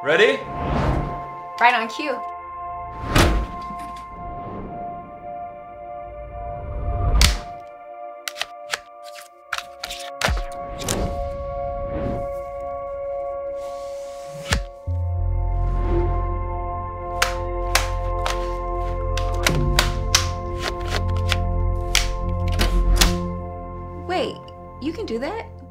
Ready? Right on cue. Wait, you can do that?